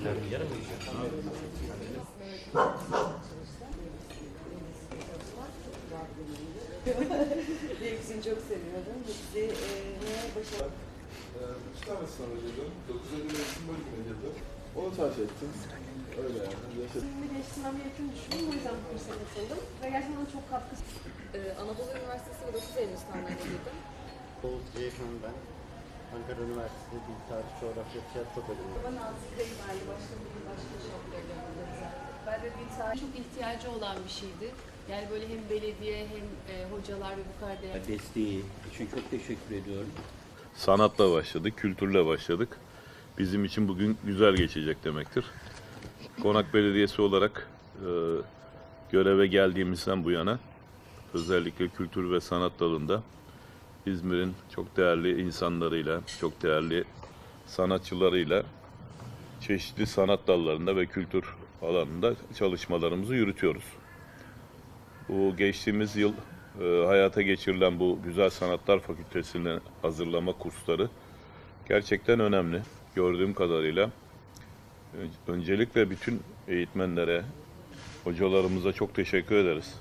Hepsini çok seviyordum. Hepsi başarılı. 3 tane sınava girdim. 9 Eylül eğitim bölümüne girdim. Onu tercih ettim. Öyle yani. Şimdi değiştirmem gerektiğini düşündüm. O yüzden bu kursa katıldım. Ve gerçekten bana çok katkısı. Anadolu Üniversitesi ve 9 Eylül sınavlarına girdim. Oğuz Ceyhan ben. Ankara Üniversitesi Dil Tarih Coğrafya Tiyatro bölümü. Bana Nazika'yı verdi. Başka bir şey yapıyordu. Ben de dil tarih Çok ihtiyacı olan bir şeydi. Yani böyle hem belediye hem hocalar ve bu kadar değerli Desteği için çok teşekkür ediyorum. Sanatla başladık, kültürle başladık. Bizim için bugün güzel geçecek demektir. Konak Belediyesi olarak göreve geldiğimizden bu yana özellikle kültür ve sanat dalında İzmir'in çok değerli insanlarıyla, çok değerli sanatçılarıyla çeşitli sanat dallarında ve kültür alanında çalışmalarımızı yürütüyoruz. Bu geçtiğimiz yıl hayata geçirilen bu Güzel Sanatlar Fakültesi'ne hazırlama kursları gerçekten önemli. Gördüğüm kadarıyla öncelikle bütün eğitmenlere, hocalarımıza çok teşekkür ederiz.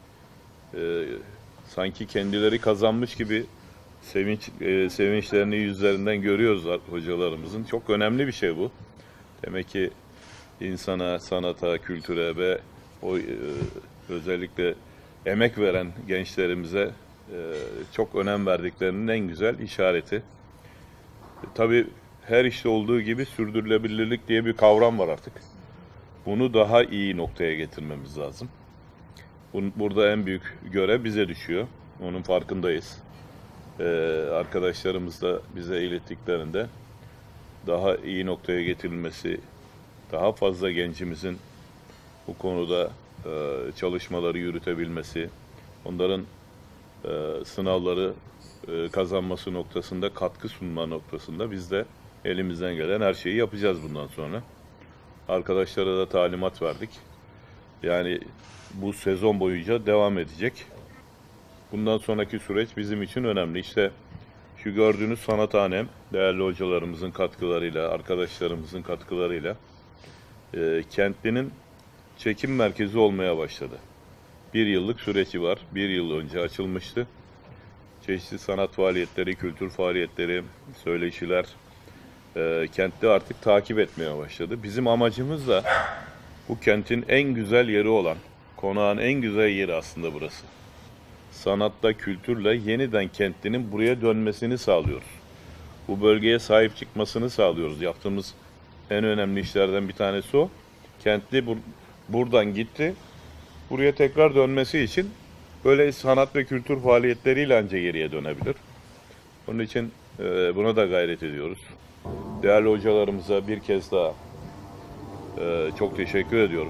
Sanki kendileri kazanmış gibi sevinçlerini yüzlerinden görüyoruz hocalarımızın. Çok önemli bir şey bu. Demek ki insana, sanata, kültüre ve özellikle emek veren gençlerimize çok önem verdiklerinin en güzel işareti. Tabii her işte olduğu gibi sürdürülebilirlik diye bir kavram var artık. Bunu daha iyi noktaya getirmemiz lazım. Burada en büyük görev bize düşüyor. Onun farkındayız. Arkadaşlarımız da bize ilettiklerinde daha iyi noktaya getirilmesi, daha fazla gencimizin bu konuda çalışmaları yürütebilmesi, onların sınavları kazanması noktasında, katkı sunma noktasında biz de elimizden gelen her şeyi yapacağız bundan sonra. Arkadaşlara da talimat verdik. Yani bu sezon boyunca devam edecek. Bundan sonraki süreç bizim için önemli. İşte şu gördüğünüz sanathanem, değerli hocalarımızın katkılarıyla, arkadaşlarımızın katkılarıyla kentlinin çekim merkezi olmaya başladı. Bir yıllık süreci var. Bir yıl önce açılmıştı. Çeşitli sanat faaliyetleri, kültür faaliyetleri, söyleşiler kentte artık takip etmeye başladı. Bizim amacımız da bu kentin en güzel yeri olan, konağın en güzel yeri aslında burası. Sanatla, kültürle yeniden kentlinin buraya dönmesini sağlıyoruz. Bu bölgeye sahip çıkmasını sağlıyoruz. Yaptığımız en önemli işlerden bir tanesi o. Kentli buradan gitti. Buraya tekrar dönmesi için böyle sanat ve kültür faaliyetleriyle ancak geriye dönebilir. Onun için buna da gayret ediyoruz. Değerli hocalarımıza bir kez daha çok teşekkür ediyorum.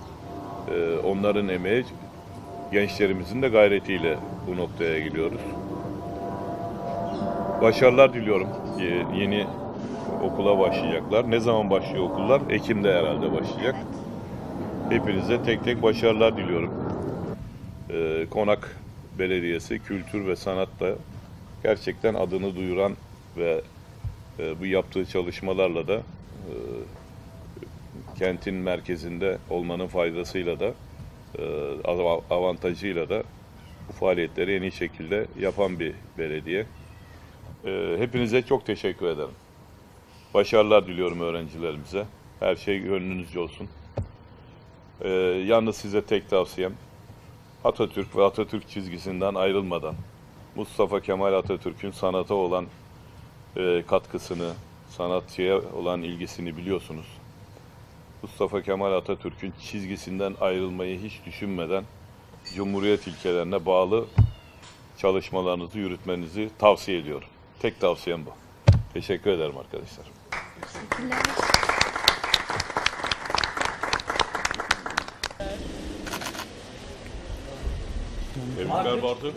Onların emeği, gençlerimizin de gayretiyle bu noktaya geliyoruz. Başarılar diliyorum. Yeni okula başlayacaklar. Ne zaman başlıyor okullar? Ekim'de herhalde başlayacak. Hepinize tek tek başarılar diliyorum. Konak Belediyesi kültür ve sanatta gerçekten adını duyuran ve bu yaptığı çalışmalarla da kentin merkezinde olmanın faydasıyla da avantajıyla da bu faaliyetleri en iyi şekilde yapan bir belediye. Hepinize çok teşekkür ederim. Başarılar diliyorum öğrencilerimize. Her şey gönlünüzce olsun. Yalnız size tek tavsiyem, Atatürk ve Atatürk çizgisinden ayrılmadan, Mustafa Kemal Atatürk'ün sanata olan katkısını, sanatçıya olan ilgisini biliyorsunuz. Mustafa Kemal Atatürk'ün çizgisinden ayrılmayı hiç düşünmeden Cumhuriyet ilkelerine bağlı çalışmalarınızı yürütmenizi tavsiye ediyorum. Tek tavsiyem bu. Teşekkür ederim arkadaşlar. Teşekkürler. Tebrikler Bartu.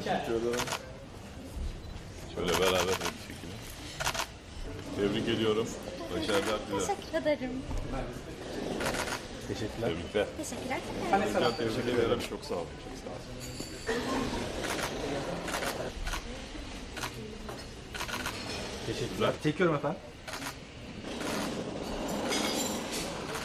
Şöyle beraber bir şekilde. Tebrik ediyorum. Başarılar dilerim. Teşekkür ederim. Teşekkürler. Tebrikler. Teşekkürler. Tebrik ederim. Çok sağ olun. Çok sağ olun. Teşekkürler. Çekiyorum efendim.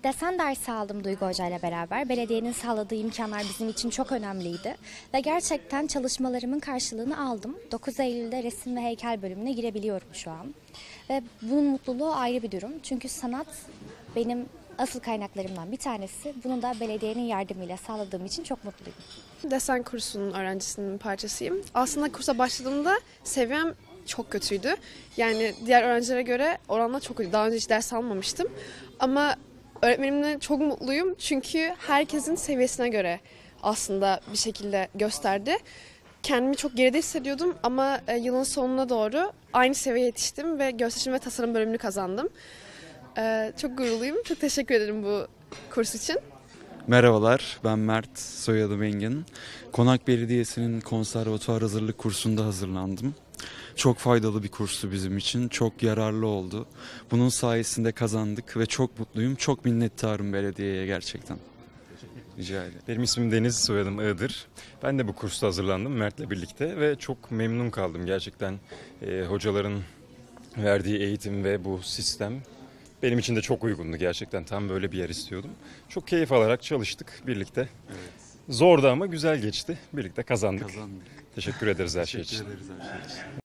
Desen dersi aldım Duygu Hoca ile beraber. Belediyenin sağladığı imkanlar bizim için çok önemliydi. Ve gerçekten çalışmalarımın karşılığını aldım. 9 Eylül'de resim ve heykel bölümüne girebiliyorum şu an. Ve bunun mutluluğu ayrı bir durum. Çünkü sanat benim asıl kaynaklarımdan bir tanesi. Bunu da belediyenin yardımıyla sağladığım için çok mutluyum. Desen kursunun öğrencisinin parçasıyım. Aslında kursa başladığımda seviyem çok kötüydü. Yani diğer öğrencilere göre oranla çok kötü. Daha önce hiç ders almamıştım. Ama öğretmenimle çok mutluyum. Çünkü herkesin seviyesine göre aslında bir şekilde gösterdi. Kendimi çok geride hissediyordum ama yılın sonuna doğru aynı seviyeye yetiştim ve gösterişim ve tasarım bölümünü kazandım. Çok gururluyum. Çok teşekkür ederim bu kurs için. Merhabalar, ben Mert, soyadım Engin. Konak Belediyesi'nin konservatuvar hazırlık kursunda hazırlandım. Çok faydalı bir kurstu bizim için, çok yararlı oldu. Bunun sayesinde kazandık ve çok mutluyum, çok minnettarım belediyeye gerçekten. Rica ederim. Benim ismim Deniz, soyadım Iğdır. Ben de bu kursta hazırlandım Mert'le birlikte ve çok memnun kaldım gerçekten. Hocaların verdiği eğitim ve bu sistem benim için de çok uygundu gerçekten. Tam böyle bir yer istiyordum. Çok keyif alarak çalıştık birlikte. Evet. Zordu ama güzel geçti. Birlikte kazandık. Kazandık. Teşekkür ederiz her şey için. Teşekkür ederiz her şey için.